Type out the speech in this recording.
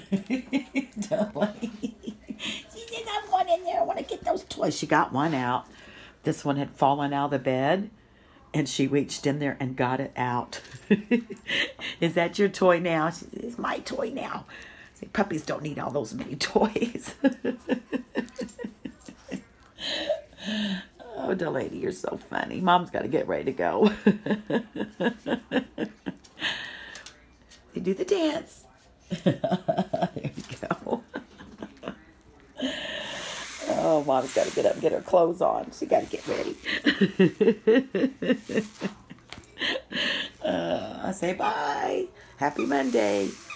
Delaney. She says, I'm going in there. I want to get those toys. She got one out. This one had fallen out of the bed, and she reached in there and got it out. Is that your toy now? She says, it's my toy now. I say, puppies don't need all those many toys. Oh, Delaney, you're so funny. Mom's got to get ready to go. You do the dance. There you go. Oh, Mom's got to get up and get her clothes on. She got to get ready. I say bye. Happy Monday.